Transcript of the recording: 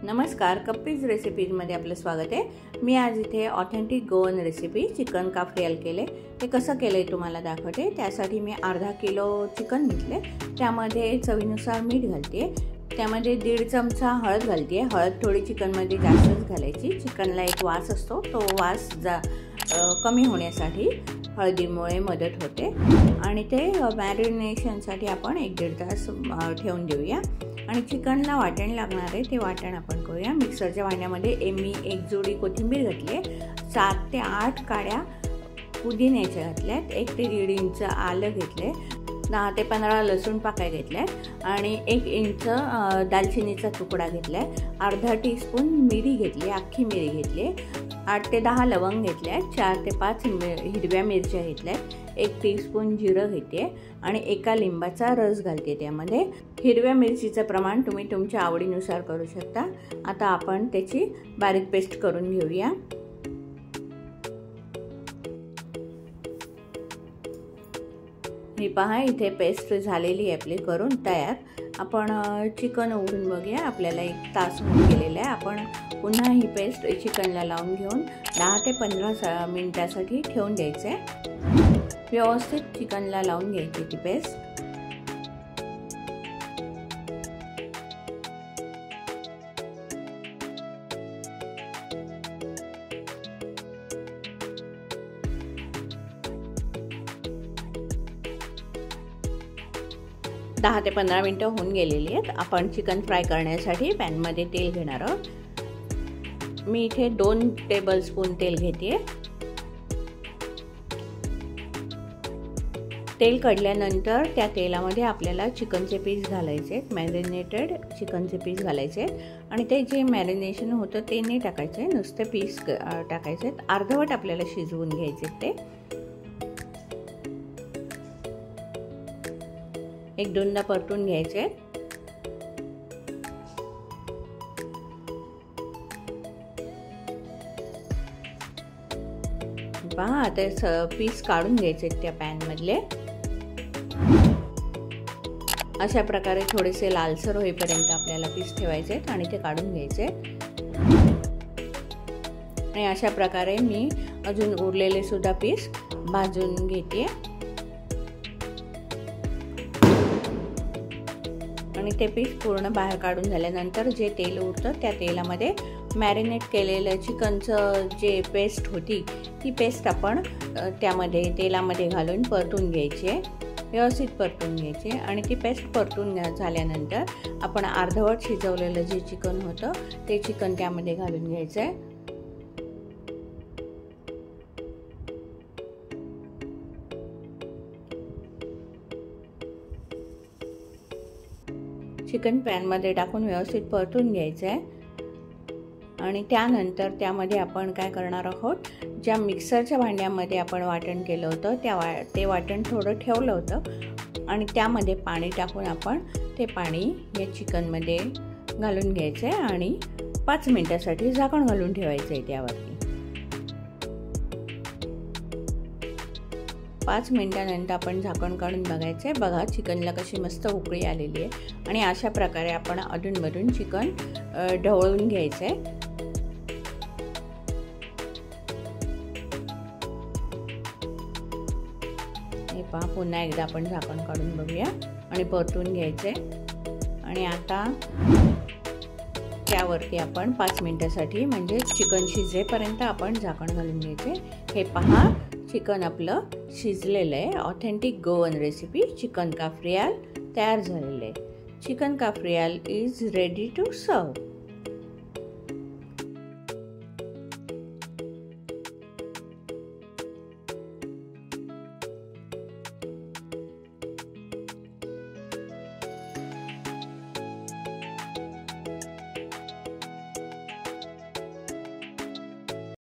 नमस्कार, कप्पीज रेसिपीजमध्ये आपलं स्वागत आहे। मी आज इथे authentic Goan recipe chicken cafreal केले। ते कसं केले तुम्हाला दाखवते। त्यासाठी मी अर्धा किलो चिकन घेतले, त्यामध्ये चवीनुसार मीठ घालते, त्यामध्ये 1.5 चमचा हळद घालते। हळद थोडी चिकनमध्ये जास्तच घालायची, चिकनला एक वास असतो, तो वास कमी होण्यासाठी हळदीमुळे मदत होते। आणि ते मॅरिनेशनसाठी आपण 1-1.5 तास ठेवून देऊया। आणि चिकनला वाटण लागणार आहे, ते वाटण आपण करूया। मिक्सरच्या भांड्यामध्ये मी 1 जोडी कोथिंबीर घातली, 7 ते 8 काड्या पुदिन्याच्या घातल्यात, 1 ते 1.5 इंच आलं घेतले, 10 ते 15 लसूण पाकळ्या घेतल्यात आणि 1 इंच दालचिनीचा तुकडा घेतलाय, अर्धा टीस्पून मिरी घेतली, अख्खी मिरी घेतली, 8 ते 10 लवंग घेतल्या, 4 ते 5 हिरव्या मिरच्या घेतल्यात, 1 टीस्पून जिरं घेते आणि 1 लिंबाचा रस घालते। त्यामध्ये हिरव्या मिरचीचं प्रमाण तुम्ही तुमच्या आवडीनुसार करू शकता। आता आपण त्याची बारीक पेस्ट करून घेऊया। हे पहा, इथे पेस्ट झालेली आहे आपली करून तयार। आपण चिकन उघडून बघूया, आपल्याला 1 तास होऊन गेलेला आहे। आपण पुन्हा ही पेस्ट चिकनला लावून घेऊन 10 ते 15 मिनिटासाठी ठेवून द्यायचे। व्यवस्थित चिकनला लावून घ्यायची ती पेस्ट। दहा ते 15 मिनिटं होऊन गेलेली आहेत। आपण चिकन फ्राय करण्यासाठी पॅनमध्ये तेल घेणार आहोत। मी इथे 2 टेबलस्पून तेल घेते। तेल कढल्यानंतर त्या तेलामध्ये आपल्याला चिकनचे पीस घालायचे, मॅरिनेटेड चिकनचे पीस घालायचे आणि ते जे मॅरिनेशन होतं ते नाही टाकायचे, नुसते पीस टाकायचे। अर्धवट आपल्याला शिजवून घ्यायचे ते। 1-2दा परतून घ्यायचे। पहा, आता पीस काढून घ्यायचे त्या पॅन मधले। अशा प्रकारे थोडेसे लालसर होईपर्यंत आपल्याला पीस ठेवायचे आणि ते काढून घ्यायचे। आणि अशा प्रकारे मी अजून उरलेले सुद्धा पीस भाजून घेते आणि ते पीस पूर्ण बाहेर काढून झाल्यानंतर जे तेल उरतं त्या तेलामध्ये मॅरिनेट केलेलं चिकनचं जे पेस्ट होती ती पेस्ट आपण त्यामध्ये तेलामध्ये घालून परतून घ्यायची, व्यवस्थित परतून घ्यायची। आणि ती पेस्ट परतून झाल्यानंतर आपण अर्धवट शिजवलेलं जे चिकन होतं ते चिकन त्यामध्ये घालून घ्यायचं आहे। चिकन पॅनमध्ये टाकून व्यवस्थित परतून घ्यायचं आहे। आणि त्यानंतर त्यामध्ये आपण काय करणार आहोत, ज्या मिक्सरच्या भांड्यामध्ये आपण वाटण केलं होतं ते वाटण थोडं ठेवलं होतं आणि त्यामध्ये पाणी टाकून आपण ते पाणी या चिकनमध्ये घालून घ्यायचं आहे आणि 5 मिनिटासाठी झाकण घालून ठेवायचं आहे त्यावरती। 5 मिनिटानंतर आपण झाकण काढून बघायचं आहे। बघा, चिकनला कशी मस्त उकळी आलेली आहे आणि अशा प्रकारे आपण अधूनमधून चिकन ढवळून घ्यायचं आहे। हे पहा, पुन्हा एकदा आपण झाकण काढून बघूया आणि परतून घ्यायचे। आणि आता त्यावरती आपण 5 मिनिटासाठी म्हणजे चिकन शिजेपर्यंत आपण झाकण घालून घ्यायचे। हे पहा, चिकन आपलं शिजलेलं आहे। Authentic Goan recipe chicken cafreal तयार झालेलं आहे। Chicken cafreal is ready to सर्व।